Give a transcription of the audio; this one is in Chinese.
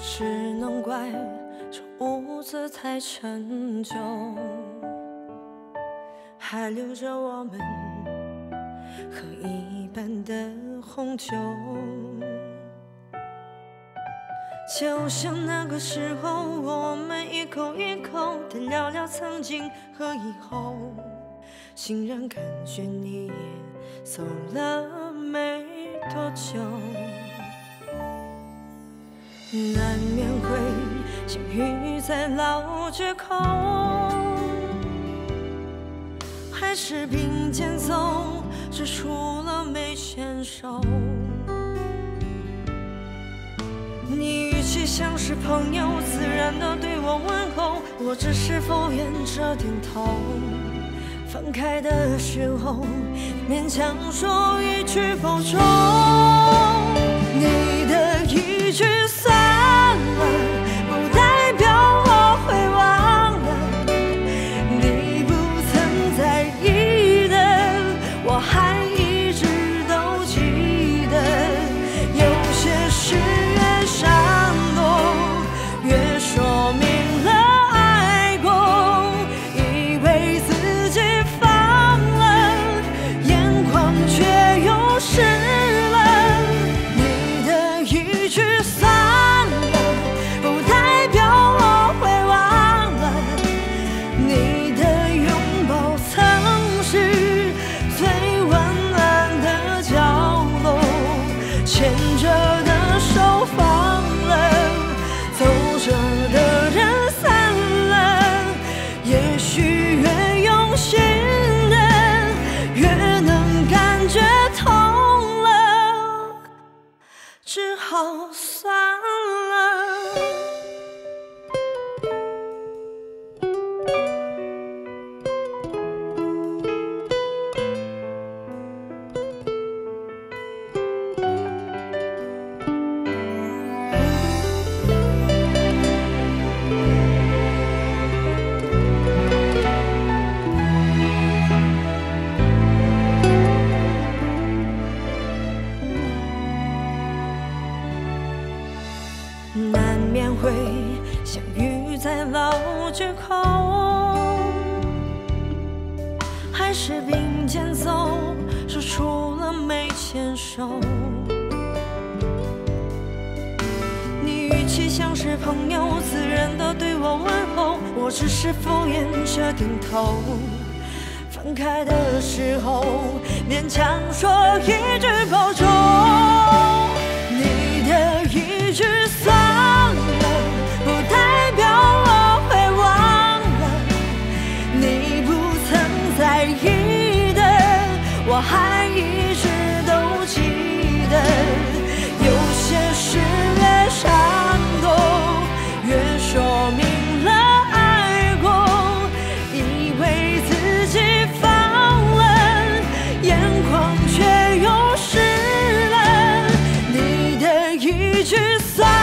只能怪这屋子太陈旧，还留着我们喝一半的红酒。就像那个时候，我们一口一口地聊聊曾经和以后，欣然感觉你也走了没多久。难免会相遇在老街口，还是并肩走，只除了没牵手。你语气像是朋友，自然地对我问候，我只是敷衍着点头。分开的时候，勉强说一句保重。你的一句算了，不代表我会忘了。你不曾在意的，我还一直都记得。有些事越闪躲，越说明了爱过。以为自己放了，眼眶却又湿了。你的一句算了，不代表我会忘了。你的拥抱曾是最温暖的角落，牵着的手放了，走着的人散了。也许越用心的，越能感觉痛了，只好算了。难免会相遇在老街口，还是并肩走，说除了没牵手。你语气像是朋友，自然地对我问候，我只是敷衍着点头。分开的时候，勉强说一句保重。你的一句算了，不代表我会忘了。你不曾在意的，我还一直都记得。有些事越闪躲，越说明了爱过。以为自己放了，眼眶却又湿了。你的一句算